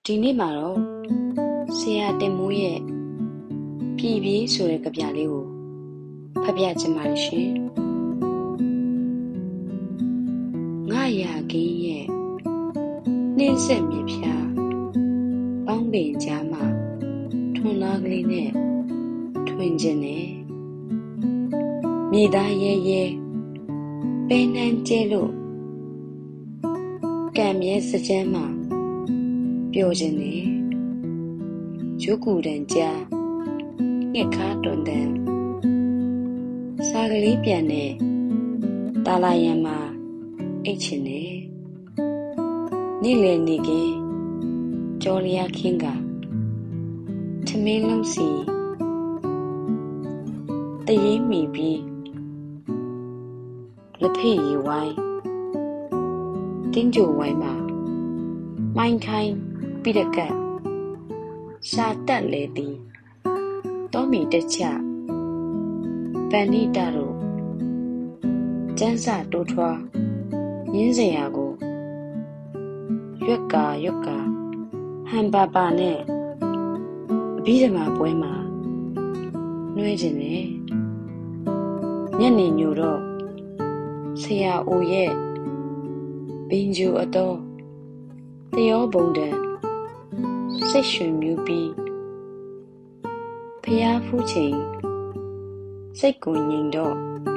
ဒီနေ့မှာတော့ဆရာတင်မိုးရဲ့ပြည်ပြေးဆိုတဲ့ကဗျာလေးကိုဖတ်ပြချင်ပါတယ်ရှင်။ငါရာကင်းရဲ့နှင်းဆက်မြေဖြာပေါင်းပင်ကြားမှာထွန်းသားကလေးနဲ့ထွင်ခြင်းနဲ့မြေသားရဲရဲပဲနှမ်းကျဲလို့ကံမြဲစကြမ်းမှာပျော်ခြင်းနဲ့ရုပ်ကူတန်ကြားငှက်ခါတွန်တန်စားကလေးပြန်နဲ့တာလာရံမှာအိတ်ချင်နဲ့နေ့လည်နေကင်းကြောလျာခင်းကထမင်းလုံးစီတရေမီပြီးလက်ဖေးရီဝိုင်းတင်းကြိုဝိုင်းမှာမိုင်းခိုင်းပြီးတဲ့ကရှာတက်လေသည်တောမီတက်ချပန်နိတတို့ကျန်းစာတိုးထွားရင်းစရာကိုရွက်ကာဟန်ပါပါနဲ့အဘိဓမ္မာပွဲမှာနှွှဲခြင်းနဲ့ညနေညိုတော့ဆရာအိုရဲ့ဘင်ဂျူအတော်တရောဘုံတန်စိတ်ရွှင်မြူးပြီးဖျားဖူးချိန်စိတ်ကိုငြိမ်တော့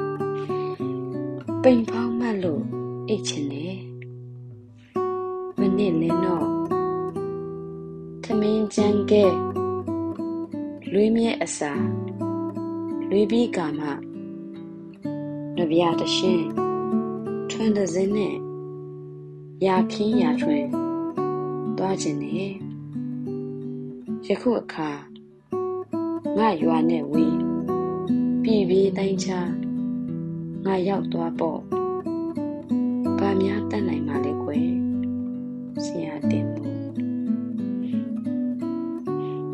ပိန်ဖောင်းမှတ်လို့အိတ်ချင်တယ်မနစ်လင်းတော့ထမင်းကြမ်းကဲလွေးမြဲအစာလွေးပြီးကာမှနဗျာတရှင်းထွန်းတဲ့စင်းနဲ့ရာခင်းရာထွင်သွားခြင်းနဲ့ယခုအခါငါရွာနဲ့ဝေးပြည်တိုင်းချငါရောက်သွားပေါ့ဗာများတတ်နိုင်